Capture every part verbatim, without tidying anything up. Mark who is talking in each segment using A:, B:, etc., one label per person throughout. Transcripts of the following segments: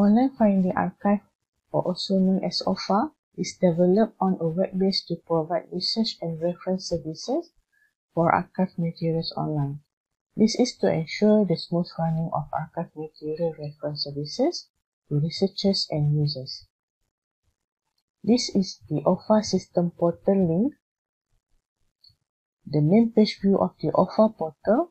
A: Online Finding Archive, or also known as O F A, is developed on a web base to provide research and reference services for archive materials online. This is to ensure the smooth running of archive material reference services to researchers and users. This is the O F A system portal link, the main page view of the O F A portal,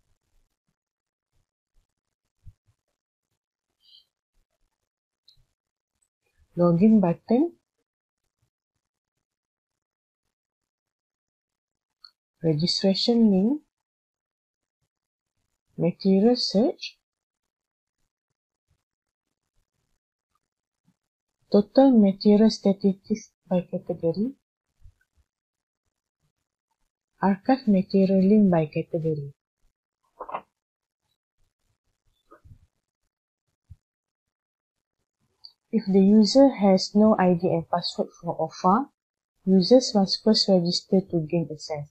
A: login button, registration link, material search, total material statistics by category, archive material link by category. If the user has no I D and password for O F A, users must first register to gain access.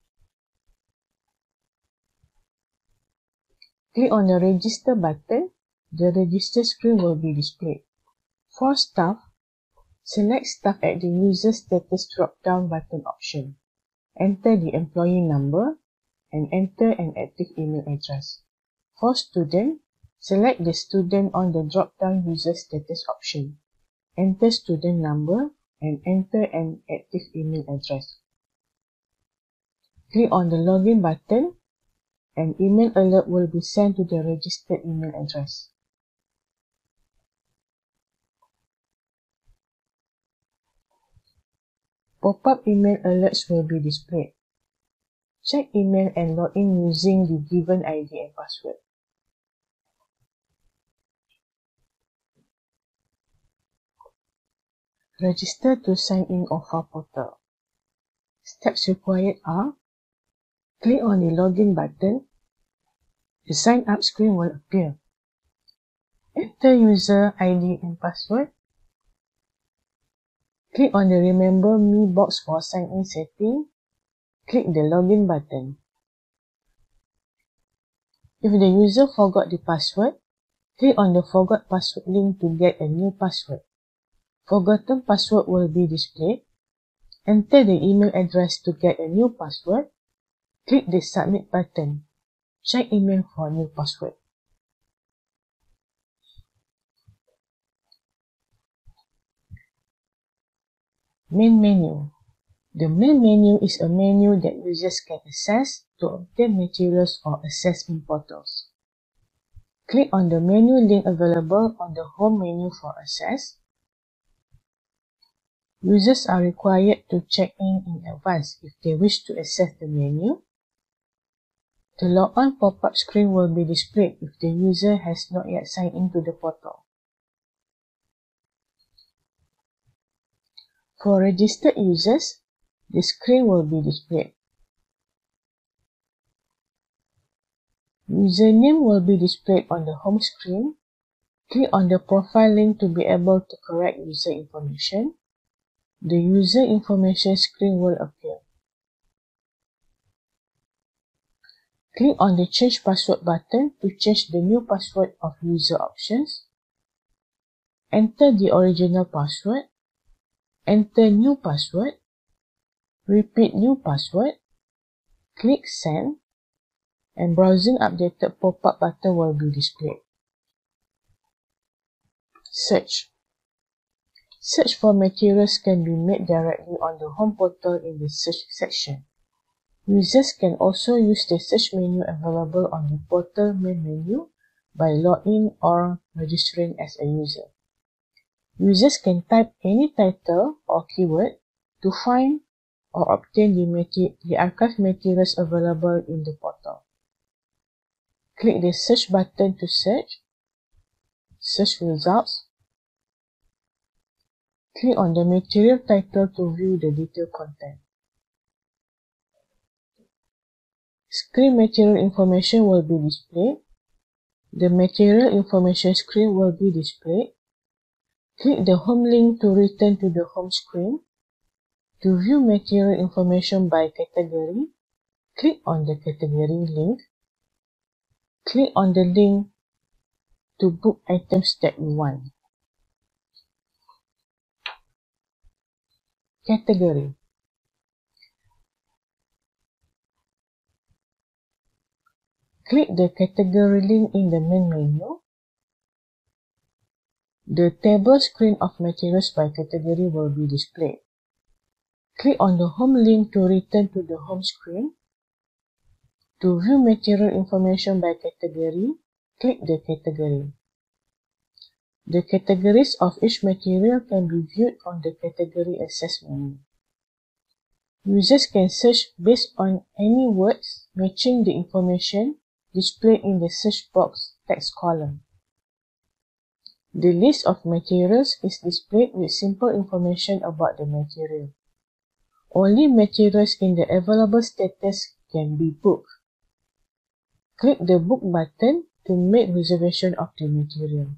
A: Click on the Register button. The register screen will be displayed. For staff, select Staff at the User Status drop-down button option. Enter the employee number and enter an active email address. For student, select the student on the drop-down User Status option. Enter student number and enter an active email address. Click on the Login button. An email alert will be sent to the registered email address. Pop-up email alerts will be displayed. Check email and log in using the given I D and password. Register to sign in O F A portal. Steps required are: click on the Login button. The sign up screen will appear. Enter user I D and password. Click on the Remember Me box for sign-in setting. Click the Login button. If the user forgot the password, click on the Forgot Password link to get a new password. Forgotten password will be displayed. Enter the email address to get a new password. Click the Submit button. Check email for new password. Main menu. The main menu is a menu that users can access to obtain materials or assessment portals. Click on the menu link available on the home menu for access. Users are required to check in in advance if they wish to access the menu. The log-on pop-up screen will be displayed if the user has not yet signed into the portal. For registered users, the screen will be displayed. Username will be displayed on the home screen. Click on the profile link to be able to correct user information. The user information screen will appear. Click on the Change Password button to change the new password of user options. Enter the original password. Enter new password. Repeat new password. Click Send. And Browsing Updated pop-up button will be displayed. Search. Search for materials can be made directly on the home portal in the Search section. Users can also use the search menu available on the portal main menu by login or registering as a user. Users can type any title or keyword to find or obtain the, mater the archive materials available in the portal. Click the Search button to search. Search results. Click on the material title to view the detailed content. Screen material information will be displayed. The material information screen will be displayed. Click the home link to return to the home screen. To view material information by category, click on the category link. Click on the link to book items that you want. Category. Click the category link in the main menu. The table screen of materials by category will be displayed. Click on the home link to return to the home screen. To view material information by category, click the category. The categories of each material can be viewed on the category access menu. Users can search based on any words matching the information displayed in the search box text column. The list of materials is displayed with simple information about the material. Only materials in the available status can be booked. Click the book button to make reservation of the material.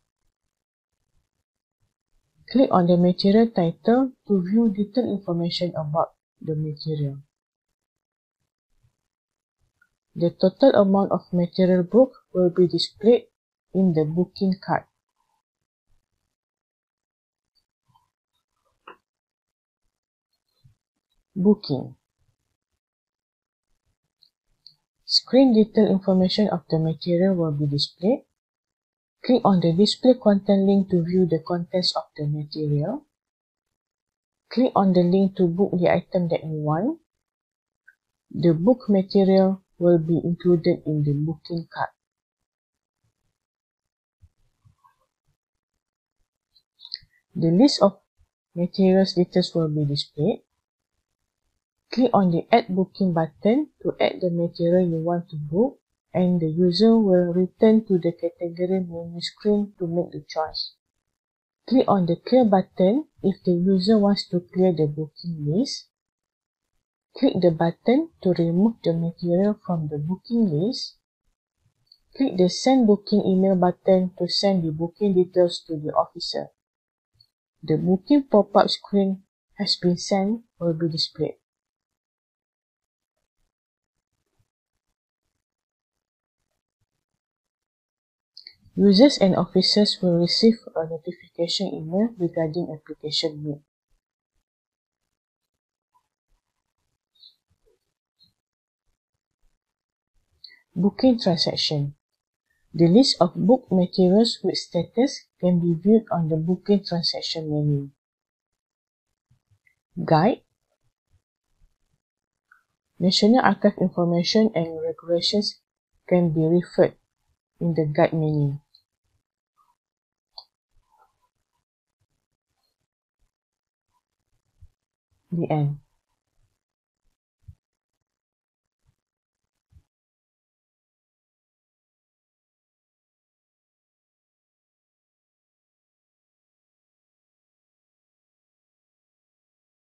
A: Click on the material title to view detailed information about the material. The total amount of material booked will be displayed in the booking card. Booking. Screen detailed information of the material will be displayed. Click on the display content link to view the contents of the material. Click on the link to book the item that you want. The book material will be included in the booking card. The list of materials details will be displayed. Click on the Add Booking button to add the material you want to book, and the user will return to the category menu screen to make the choice. Click on the Clear button if the user wants to clear the booking list. Click the button to remove the material from the booking list. Click the Send Booking email button to send the booking details to the officer. The booking pop-up screen has been sent will be displayed. Users and officers will receive a notification email regarding application made. Booking transaction. The list of booked materials with status can be viewed on the Booking transaction menu. Guide. National Archive information and regulations can be referred in the Guide menu. The end.